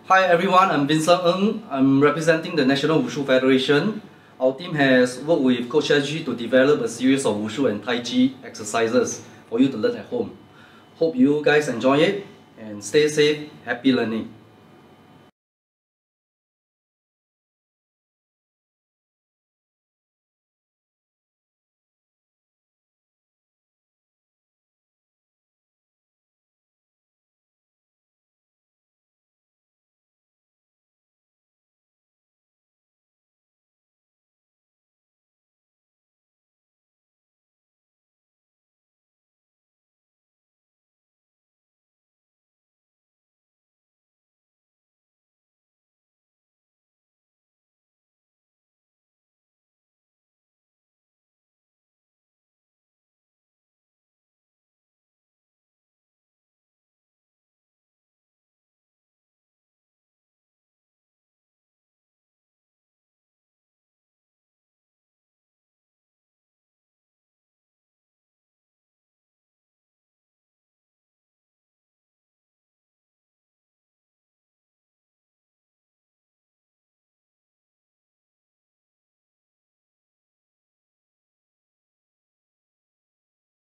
Hi everyone, I'm Vincent Ng. I'm representing the National Wushu Federation. Our team has worked with CoachSG to develop a series of Wushu and Tai Chi exercises for you to learn at home. Hope you guys enjoy it and stay safe, happy learning.